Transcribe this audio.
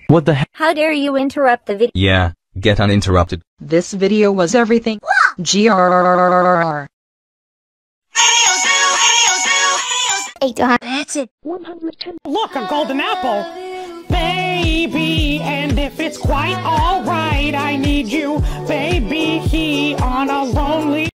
What the heck? How dare you interrupt the video? Yeah, get uninterrupted. This video was everything. GRRRRR. That's it. 110. Look, a golden apple. Baby, and if it's quite alright, I need you, baby, he on a lonely